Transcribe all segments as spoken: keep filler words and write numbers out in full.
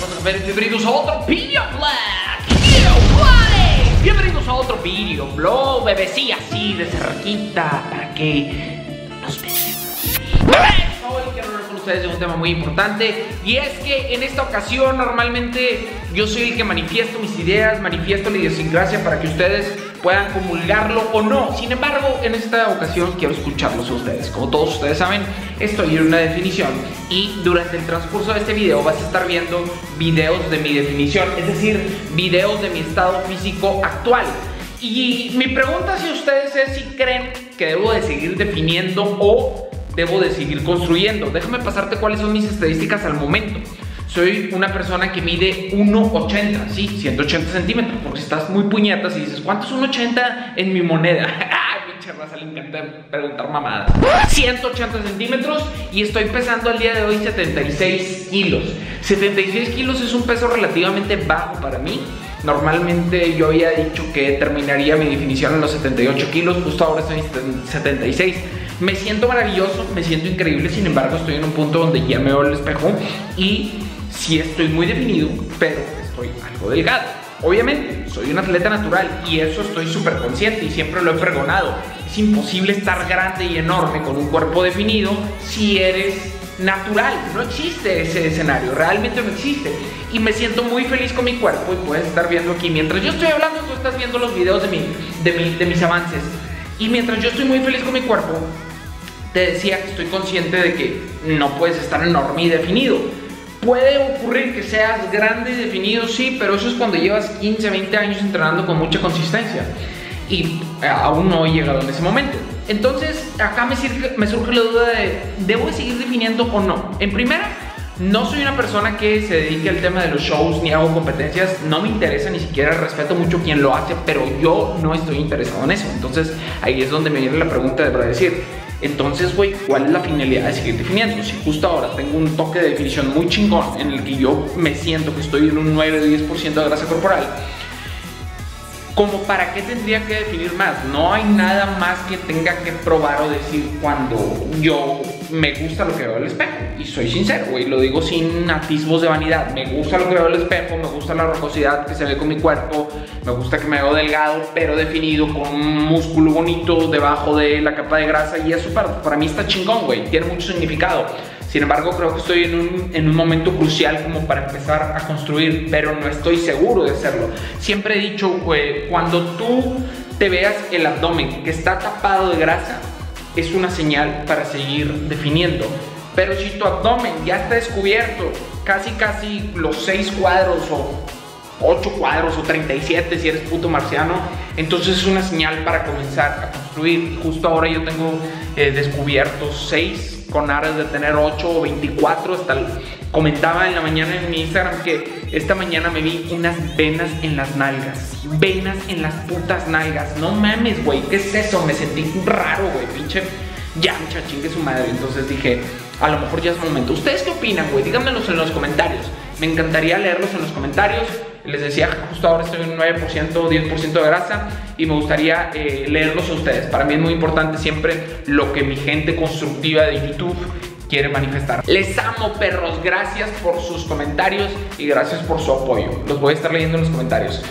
Bienvenidos a otro video black. Yo, Bienvenidos a otro video blog, bebecía así de cerquita para que nos vean. Hoy quiero hablar con ustedes de un tema muy importante, y es que en esta ocasión normalmente yo soy el que manifiesto mis ideas, manifiesto la idiosincrasia para que ustedes puedan comulgarlo o no. Sin embargo, en esta ocasión quiero escucharlos a ustedes. Como todos ustedes saben, estoy en una definición, y durante el transcurso de este video vas a estar viendo videos de mi definición, es decir, videos de mi estado físico actual. Y mi pregunta hacia ustedes es si creen que debo de seguir definiendo o debo de seguir construyendo. Déjame pasarte cuáles son mis estadísticas al momento. Soy una persona que mide uno ochenta, sí, ciento ochenta centímetros, porque si estás muy puñetas y dices, ¿cuánto es uno ochenta en mi moneda? ¡Ay, pinche raza, le encanta preguntar mamadas! ciento ochenta centímetros, y estoy pesando al día de hoy setenta y seis kilos. setenta y seis kilos es un peso relativamente bajo para mí. Normalmente yo había dicho que terminaría mi definición en los setenta y ocho kilos, justo ahora estoy en setenta y seis. Me siento maravilloso, me siento increíble, sin embargo estoy en un punto donde ya me veo al espejo y sí estoy muy definido, pero estoy algo delgado. Obviamente, soy un atleta natural y eso estoy súper consciente y siempre lo he pregonado. Es imposible estar grande y enorme con un cuerpo definido si eres natural. No existe ese escenario, realmente no existe. Y me siento muy feliz con mi cuerpo, y puedes estar viendo aquí, mientras yo estoy hablando, tú estás viendo los videos de, mi, de, mi, de mis avances. Y mientras yo estoy muy feliz con mi cuerpo, te decía que estoy consciente de que no puedes estar enorme y definido. Puede ocurrir que seas grande y definido, sí, pero eso es cuando llevas quince, veinte años entrenando con mucha consistencia. Y aún no he llegado en ese momento. Entonces, acá me surge, me surge la duda de, ¿debo de seguir definiendo o no? En primera, no soy una persona que se dedique al tema de los shows ni hago competencias. No me interesa, ni siquiera respeto mucho quien lo hace, pero yo no estoy interesado en eso. Entonces, ahí es donde me viene la pregunta de para decir, entonces, güey, ¿cuál es la finalidad de seguir definiendo? Si justo ahora tengo un toque de definición muy chingón en el que yo me siento que estoy en un nueve a diez por ciento de grasa corporal, ¿como para qué tendría que definir más? No hay nada más que tenga que probar o decir cuando yo me gusta lo que veo al espejo. Y soy sincero, güey, lo digo sin atisbos de vanidad. Me gusta lo que veo al espejo, me gusta la rugosidad que se ve con mi cuerpo, me gusta que me veo delgado pero definido, con un músculo bonito debajo de la capa de grasa, y eso para, para mí está chingón, güey, tiene mucho significado. Sin embargo, creo que estoy en un, en un momento crucial como para empezar a construir, pero no estoy seguro de hacerlo. Siempre he dicho, güey, cuando tú te veas el abdomen que está tapado de grasa, es una señal para seguir definiendo. Pero si tu abdomen ya está descubierto, casi casi los seis cuadros o ocho cuadros o treinta y siete si eres puto marciano, entonces es una señal para comenzar a construir. Justo ahora yo tengo eh, descubiertos seis con aras de tener ocho o veinticuatro. Hasta el, comentaba en la mañana en mi Instagram que esta mañana me vi unas venas en las nalgas. Venas en las putas nalgas. No mames, güey, ¿qué es eso? Me sentí raro, güey, pinche yancha, chingue su madre. Entonces dije, a lo mejor ya es momento. ¿Ustedes qué opinan, güey? Díganmelos en los comentarios. Me encantaría leerlos en los comentarios. Les decía, justo ahora estoy en un nueve por ciento, diez por ciento de grasa, y me gustaría eh, leerlos a ustedes. Para mí es muy importante siempre lo que mi gente constructiva de YouTube quiere manifestar. Les amo, perros. Gracias por sus comentarios y gracias por su apoyo. Los voy a estar leyendo en los comentarios.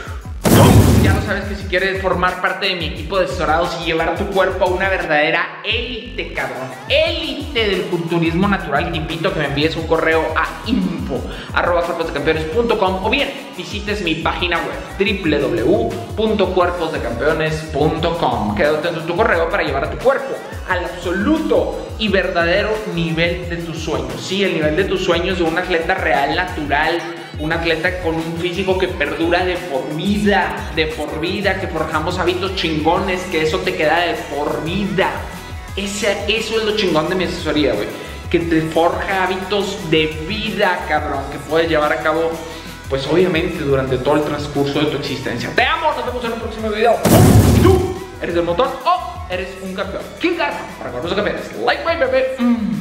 Ya lo sabes que si quieres formar parte de mi equipo de asesorados y llevar a tu cuerpo a una verdadera élite, cabrón, élite del culturismo natural, te invito a que me envíes un correo a info arroba cuerpos de campeones punto com, o bien visites mi página web w w w punto cuerpos de campeones punto com. Quédate atento a tu correo para llevar a tu cuerpo al absoluto y verdadero nivel de tus sueños. Sí, el nivel de tus sueños de un atleta real, natural, un atleta con un físico que perdura de por vida, de por vida, que forjamos hábitos chingones, que eso te queda de por vida. Ese, eso es lo chingón de mi asesoría, güey, que te forja hábitos de vida, cabrón, que puedes llevar a cabo, pues obviamente durante todo el transcurso de tu existencia. Te amo, nos vemos en el próximo video. ¿Tú eres del montón o eres un campeón? ¿Quién gana? Para Cuerpos de Campeones. Like my baby. Mm.